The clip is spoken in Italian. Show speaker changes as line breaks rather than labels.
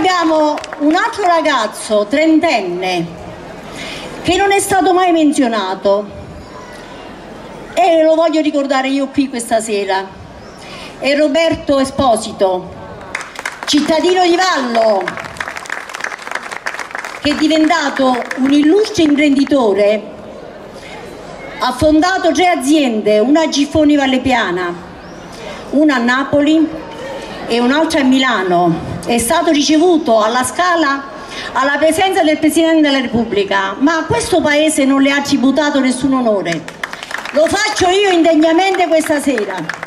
abbiamo un altro ragazzo trentenne che non è stato mai menzionato e lo voglio ricordare io qui questa sera. È Roberto Esposito, cittadino di Vallo, che è diventato un illustre imprenditore. Ha fondato 3 aziende, una a Giffoni Vallepiana, una a Napoli e un'altra a Milano. È stato ricevuto alla Scala alla presenza del Presidente della Repubblica, ma a questo Paese non le ha tributato nessun onore. Lo faccio io indegnamente questa sera.